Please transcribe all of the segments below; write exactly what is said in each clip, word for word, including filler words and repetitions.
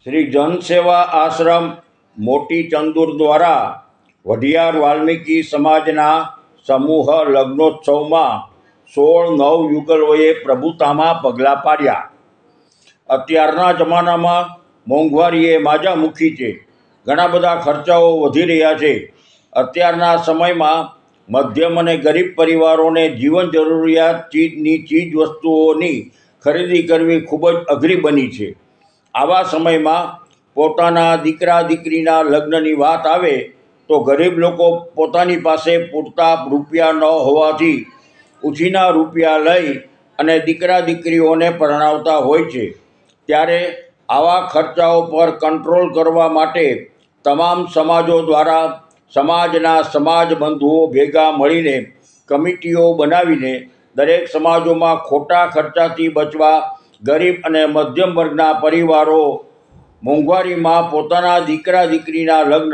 શ્રી જનસેવા આશ્રમ મોટી ચંદુર દ્વારા વઢિયાર વાલ્મીકી સમાજના સમૂહ લગ્નોત્સવમાં સોળ નવ યુગલોએ પ્રભુતામાં પગલાં પાડ્યા। અત્યારના જમાનામાં મોંઘવારી એ માજામુખી છે। ઘણા બધા ખર્ચાઓ વધી રહ્યા છે। અત્યારના સમયમાં મધ્યમ અને ગરીબ પરિવારોને જીવન જરૂરિયાત ચીજની ચીજ વસ્તુઓની ખરીદી કરવી ખૂબ જ અઘરી બની છે। આવા સમયમાં પોતાના દીકરા દીકરીના લગ્નની વાત આવે તો ગરીબ લોકો પોતાની પાસે પૂરતા રૂપિયા ન હોવાથી ઉછીના રૂપિયા લઈ અને દીકરા દીકરીઓને પરણાવતા હોય છે। ત્યારે આવા ખર્ચાઓ પર કંટ્રોલ કરવા માટે તમામ સમાજો દ્વારા સમાજના સમાજ બંધુઓ ભેગા મળીને કમિટીઓ બનાવીને દરેક સમાજોમાં ખોટા ખર્ચાથી બચવા ગરીબ અને મધ્યમ વર્ગના પરિવારો મોંઘવારીમાં પોતાના દીકરા દીકરીના લગ્ન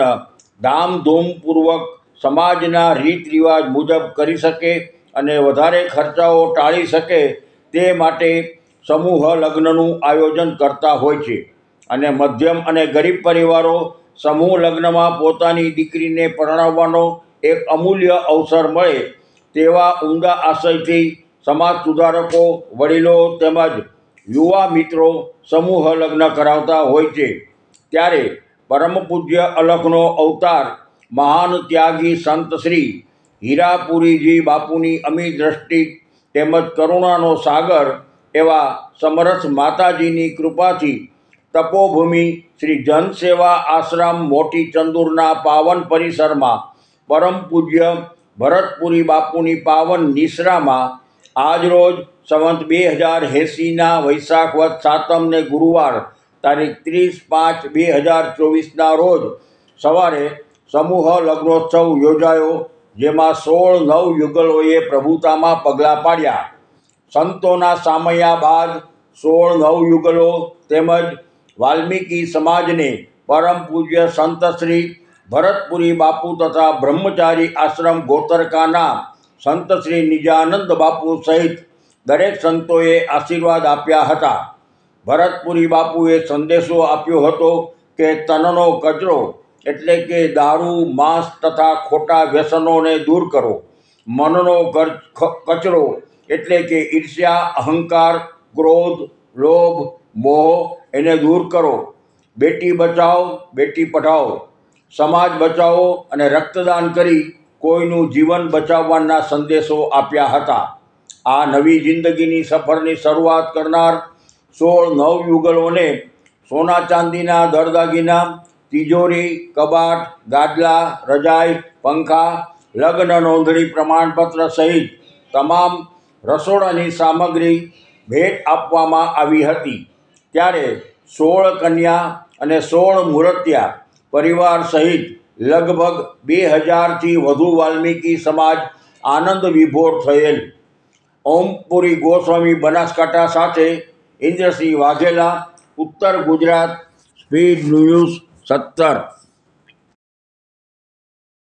ધામધૂમપૂર્વક સમાજના રીત રિવાજ મુજબ કરી શકે અને વધારે ખર્ચાઓ ટાળી શકે તે માટે સમૂહ લગ્નનું આયોજન કરતા હોય છે। અને મધ્યમ અને ગરીબ પરિવારો સમૂહ લગ્નમાં પોતાની દીકરીને પરણાવવાનો એક અમૂલ્ય અવસર મળે તેવા ઉમદા આશયથી સમાજ સુધારકો વડીલો તેમજ યુવા મિત્રો સમૂહ લગ્ન કરાવતા હોય છે। ત્યારે પરમ પૂજ્ય અલખનો અવતાર મહાન ત્યાગી સંત શ્રી હીરાપુરીજી બાપુની અમી દ્રષ્ટિ તેમજ કરુણાનો સાગર એવા સમરસ માતાજીની કૃપાથી તપોભૂમિ શ્રી જનસેવા આશ્રમ મોટી ચંદુરના પાવન પરિસરમાં પરમ પૂજ્ય ભરતપુરી બાપુની પાવન નિશ્રામાં આજરોજ સંવત બે હજાર એંસીના વૈશાખ વદ સાતમને ગુરુવાર તારીખ ત્રીસ પાંચ બે હજાર ચોવીસના રોજ સવારે સમૂહ લગ્નોત્સવ યોજાયો, જેમાં સોળ નવ યુગલોએ પ્રભુતામાં પગલાં પાડ્યા। સંતોના સામયા બાદ સોળ નવ યુગલો તેમજ વાલ્મીકી સમાજને પરમ પૂજ્ય સંત શ્રી ભરતપુરી બાપુ તથા બ્રહ્મચારી આશ્રમ ગોતરકાના સંત શ્રી નિજાનંદ બાપુ સહિત દરેક સંતોએ આશીર્વાદ આપ્યા હતા। ભરતપુરી બાપુએ સંદેશો આપ્યો હતો કે તનનો કચરો એટલે કે દારૂ માંસ તથા ખોટા વ્યસનોને દૂર કરો, મનનો કચરો એટલે કે ઈર્ષ્યા અહંકાર ક્રોધ લોભ મોહ એને દૂર કરો, બેટી બચાવો બેટી પઢાઓ, સમાજ બચાવો અને રક્તદાન કરી કોઈનું જીવન બચાવવાના સંદેશો આપ્યા હતા। આ નવી જિંદગીની સફરની શરૂઆત કરનાર સોળ નવ યુગલોને સોના ચાંદીના દરદાગીના, તિજોરી કબાટ ગાદલા રજાઈ પંખા લગ્ન નોંધણી પ્રમાણપત્ર સહિત તમામ રસોડાની સામગ્રી ભેટ આપવામાં આવી હતી। ત્યારે સોળ કન્યા અને સોળ મૂર્તિયા પરિવાર સહિત લગભગ બે હજારથી વધુ વાલ્મીકી સમાજ આનંદ વિભોર થયેલ। ઓમપુરી ગોસ્વામી બનાસકાંઠા સાથે ઇન્દ્રસિંહ વાઘેલા, ઉત્તર ગુજરાત, સ્પીડ ન્યૂઝ સત્તર।